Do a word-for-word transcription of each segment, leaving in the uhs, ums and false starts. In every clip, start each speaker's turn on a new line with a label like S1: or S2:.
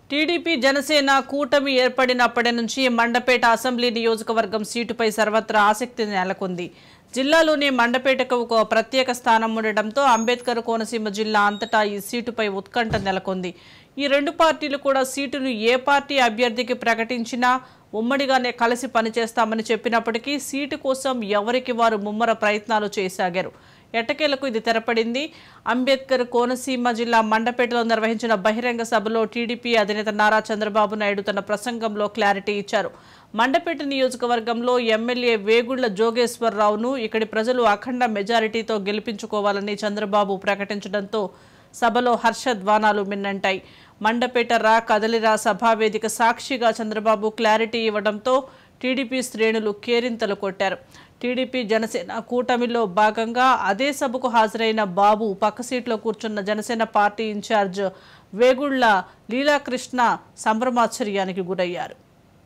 S1: TDP Janasena కూటమి ఏర్పడినప్పటి నుంచి Mandapeta assembly నియోజకవర్గం సీటుపై సర్వత్రా ఆసక్తి నెలకొంది. జిల్లాలోని మండపేటకు ఒక ప్రత్యేక స్థానం ఉండడంతో అంబేద్కర్ కోనసీమ జిల్లా అంతటా ఈ సీటుపై ఉత్కంఠ నెలకొంది. ఈ రెండు పార్టీలు కూడా సీటును ఏ పార్టీ అభ్యర్థికి ప్రకటించినా ఉమ్మడిగానే కలిసి పనిచేస్తామని చెప్పినప్పటికీ సీటు కోసం ఎవరికి వారు ముమ్మర ప్రయత్నాలు చేసాగారు. ఎట్టకేలకు ఇది తెరపడింది. అంబేద్కర్ కోనసీమ జిల్లా మండపేటలో నిర్వహించిన బహిరంగ సభలో టీడీపీ అధినేత నారా చంద్రబాబు నాయుడు తన ప్రసంగంలో క్లారిటీ ఇచ్చారు. మండపేట నియోజకవర్గంలో ఎమ్మెల్యే వేగుళ్ల జోగేశ్వరరావును ఇక్కడి ప్రజలు అఖండ మెజారిటీతో గెలిపించుకోవాలని చంద్రబాబు ప్రకటించడంతో సభలో హర్షధ్వానాలు మిన్నంటాయి. మండపేట రా కదలిరా సభావేదిక సాక్షిగా చంద్రబాబు క్లారిటీ ఇవ్వడంతో టీడీపీ శ్రేణులు కేరింతలు కొట్టారు. టీడీపీ జనసేన కూటమిలో భాగంగా అదే సభకు హాజరైన బాబు పక్క సీట్లో కూర్చున్న జనసేన పార్టీ ఇన్ఛార్జ్ వేగుళ్ల లీలాకృష్ణ సంభ్రమాశ్చర్యానికి గురయ్యారు.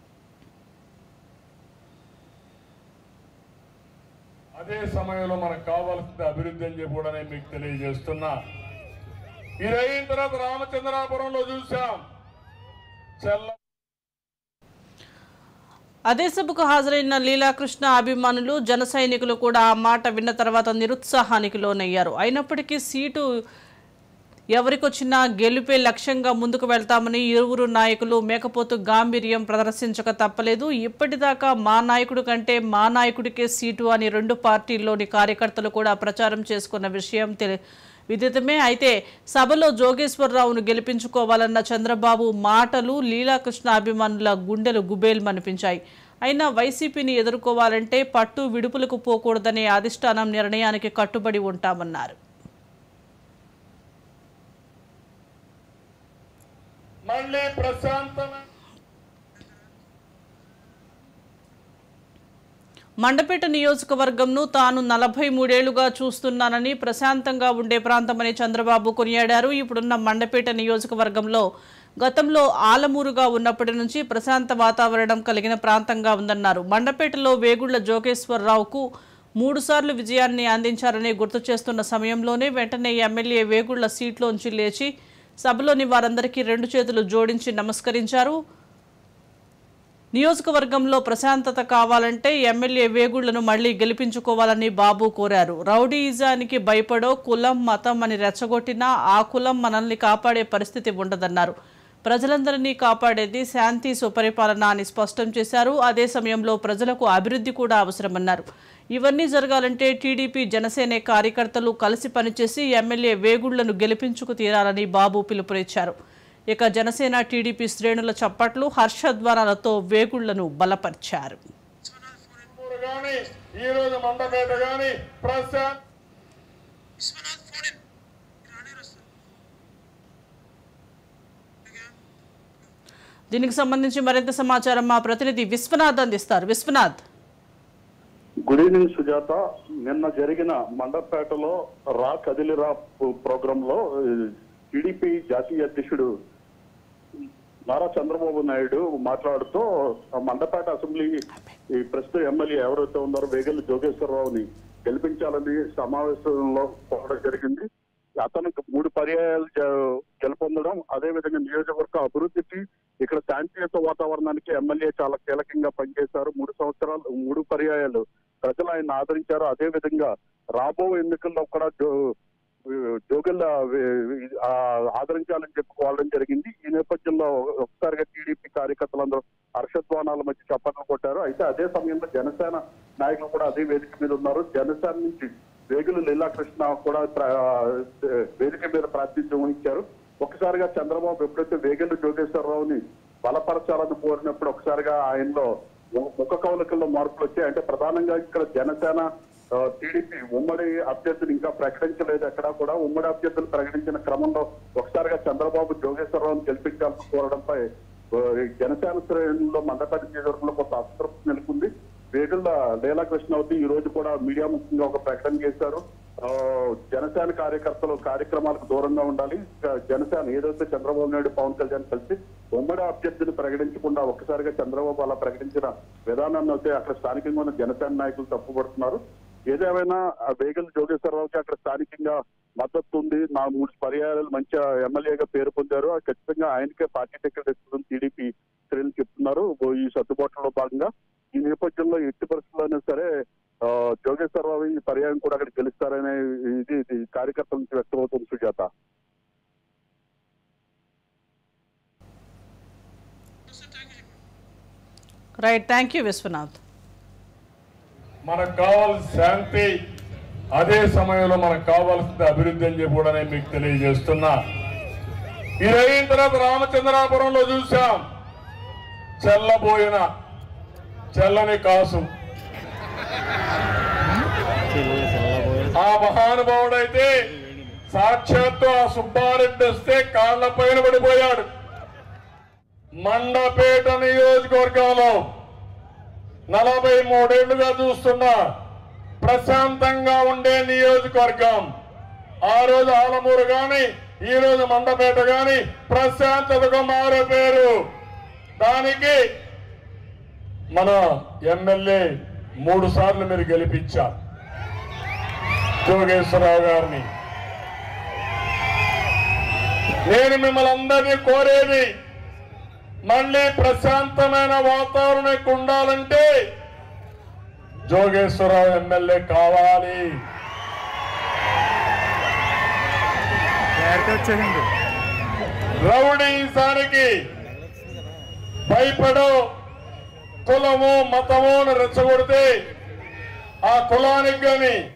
S2: అదే సమయంలో మనకు కావాల్సిన అభివృద్ధి అని చెప్పి కూడా నేను మీకు తెలియజేస్తున్నా. ఇది అయిన తర్వాత రామచంద్రాపురంలో చూసాం.
S1: అదే సభకు హాజరైన లీలాకృష్ణ అభిమానులు జన సైనికులు కూడా ఆ మాట విన్న తర్వాత నిరుత్సాహానికి లోనయ్యారు. అయినప్పటికీ సీటు ఎవరికొచ్చినా గెలుపే లక్ష్యంగా ముందుకు వెళ్తామని ఇరువురు నాయకులు మేకపోతు గాంభీర్యం ప్రదర్శించక తప్పలేదు. ఇప్పటిదాకా మా నాయకుడి కంటే మా నాయకుడికే సీటు అని రెండు పార్టీల్లోని కార్యకర్తలు కూడా ప్రచారం చేసుకున్న విషయం తెలి విదితమే. అయితే సభలో జోగేశ్వరరావును గెలిపించుకోవాలన్న చంద్రబాబు మాటలు లీలాకృష్ణ అభిమానుల గుండెలు గుబేల్మనిపించాయి. అయినా వైసీపీని ఎదుర్కోవాలంటే పట్టు విడుపులకు పోకూడదనే అధిష్టానం నిర్ణయానికి కట్టుబడి ఉంటామన్నారు.
S2: మళ్ళీ ప్రశాంతమైన
S1: మండపేట నియోజకవర్గంను తాను నలభై మూడేళ్లుగా చూస్తున్నానని, ప్రశాంతంగా ఉండే ప్రాంతమని చంద్రబాబు కొనియాడారు. ఇప్పుడున్న మండపేట నియోజకవర్గంలో గతంలో ఆలమూరుగా ఉన్నప్పటి నుంచి ప్రశాంత వాతావరణం కలిగిన ప్రాంతంగా ఉందన్నారు. మండపేటలో వేగుళ్ల జోగేశ్వరరావుకు మూడు సార్లు విజయాన్ని అందించారని గుర్తు చేస్తున్న సమయంలోనే వెంటనే ఎమ్మెల్యే వేగుళ్ల సీట్లోంచి లేచి సభలోని వారందరికీ రెండు చేతులు జోడించి నమస్కరించారు. నియోజకవర్గంలో ప్రశాంతత కావాలంటే ఎమ్మెల్యే వేగుళ్లను మళ్లీ గెలిపించుకోవాలని బాబు కోరారు. రౌడీయిజానికి భయపడో కులం మతం అని రెచ్చగొట్టినా ఆ కులం మనల్ని కాపాడే పరిస్థితి ఉండదన్నారు. ప్రజలందరినీ కాపాడేది శాంతి సుపరిపాలన అని స్పష్టం చేశారు. అదే సమయంలో ప్రజలకు అభివృద్ధి కూడా అవసరమన్నారు. ఇవన్నీ జరగాలంటే టీడీపీ జనసేన కార్యకర్తలు కలిసి పనిచేసి ఎమ్మెల్యే వేగుళ్లను గెలిపించుకు తీరాలని బాబు పిలుపునిచ్చారు. ఇక జనసేన టీడీపీ శ్రేణుల చప్పట్లు హర్షధ్వానాలతో వేగుళ్లను బలపరిచారు. దీనికి సంబంధించి మరింత సమాచారం మా ప్రతినిధి విశ్వనాథ్ అందిస్తారు. Viswanath,
S3: good evening Sujatha. నిన్న జరిగిన మండపేటలో రా కదిలిరా ప్రోగ్రామ్ లో టీడీపీ జాతీయ అధ్యక్షుడు నారా చంద్రబాబు నాయుడు మాట్లాడుతూ మండపేట అసెంబ్లీ ఈ ప్రస్తుత ఎమ్మెల్యే ఎవరైతే ఉన్నారో వేగుళ్ల జోగేశ్వరరావుని గెలిపించాలని సమావేశంలో పోవడం జరిగింది. అతనికి మూడు పర్యాయాలు గెలుపొందడం, అదేవిధంగా నియోజకవర్గ అభివృద్ధికి ఇక్కడ శాంతియుత వాతావరణానికి ఎమ్మెల్యే చాలా కీలకంగా పనిచేశారు. మూడు సంవత్సరాలు మూడు పర్యాయాలు ప్రజలు ఆయన ఆదరించారు. అదేవిధంగా రాబో ఎన్నికల్లో కూడా జోగుల ఆదరించాలని చెప్పుకోవడం జరిగింది. ఈ నేపథ్యంలో ఒకసారిగా టీడీపీ కార్యకర్తలందరూ హర్షధ్వానాల మధ్య చప్పట్లు కొట్టారు. అయితే అదే సమయంలో జనసేన నాయకులు కూడా అదే వేదిక మీద ఉన్నారు. జనసేన నుంచి వేగుల లీలాకృష్ణ కూడా వేదిక మీద ప్రాతినిధ్యం వహించారు. ఒకసారిగా చంద్రబాబు ఎప్పుడైతే వేగుళ్ల జోగేశ్వరరావుని బలపరచాలని కోరినప్పుడు ఒకసారిగా ఆయనలో ముఖ కవలికల్లో మార్పులు వచ్చాయి. అంటే ప్రధానంగా ఇక్కడ జనసేన టీడీపీ ఉమ్మడి అభ్యర్థులు ఇంకా ప్రకటించలేదు. ఎక్కడా కూడా ఉమ్మడి అభ్యర్థులు ప్రకటించిన క్రమంలో ఒకసారిగా చంద్రబాబు జోగేశ్వరరావును గెలిపించాలని కోరడంపై జనసేన శ్రేణుల్లో మండపేట నియోజకవర్గంలో కొంత అసంతృప్తి నెలకొంది. వేగుళ్ల లీలాకృష్ణావతి ఈ రోజు కూడా మీడియా ముఖ్యంగా ఒక ప్రకటన చేశారు. జనసేన కార్యకర్తలు కార్యక్రమాలకు దూరంగా ఉండాలి. జనసేన ఏదైతే చంద్రబాబు నాయుడు పవన్ కళ్యాణ్ కలిసి ఉమ్మడి అభ్యర్థిని ప్రకటించకుండా ఒక్కసారిగా చంద్రబాబు అలా ప్రకటించిన విధానాన్ని అయితే అక్కడ స్థానికంగా ఉన్న జనసేన నాయకులు తప్పుపడుతున్నారు. ఏదేమైనా వేగుళ్ల జోగేశ్వరరావుకి అక్కడ స్థానికంగా మద్దతు ఉంది. నా మూడు పర్యాయాలు మంచి ఎమ్మెల్యేగా పేరు పొందారు. ఖచ్చితంగా ఆయనకే పార్టీ టికెట్ ఇస్తుందని టీడీపీ శ్రేణులు చెప్తున్నారు. ఈ సర్దుబాట్లలో భాగంగా ఈ నేపథ్యంలో ఎట్టి పరిస్థితుల్లోనే సరే జోగేశ్వరరావు ఈ పర్యాయం కూడా అక్కడ గెలుస్తారనే ఇది కార్యకర్తల నుంచి వ్యక్తమవుతుంది. Sujatha,
S1: right, thank you Viswanath.
S2: మనకు కావాల్సిన శాంతి, అదే సమయంలో మనకు కావాల్సింది అభివృద్ధి అని చెప్పి కూడా నేను మీకు తెలియజేస్తున్నా. ఇది అయిన తర్వాత రామచంద్రాపురంలో చూసాం చెల్లబోయిన చెల్లని కాసు. ఆ మహానుభావుడైతే సాక్షాత్తు ఆ సుబ్బారెడ్డి వస్తే కాళ్ల పైన పడిపోయాడు. మండపేట నియోజకవర్గంలో నలభై మూడేళ్లుగా చూస్తున్నా ప్రశాంతంగా ఉండే నియోజకవర్గం. ఆ రోజు ఆలమూరు గాని ఈ రోజు మండపేట గాని ప్రశాంతతకు మారే పేరు. దానికి మన ఎమ్మెల్యే మూడు సార్లు మీరు గెలిపించారు జోగేశ్వరరావు గారిని. నేను మిమ్మల్ని అందరినీ కోరేది, మళ్ళీ ప్రశాంతమైన వాతావరణం ఉండాలంటే జోగేశ్వరరావు ఎమ్మెల్యే కావాలి. రౌడీసానికి భయపడో కులము మతము రెచ్చగొడితే ఆ కులానికి కానీ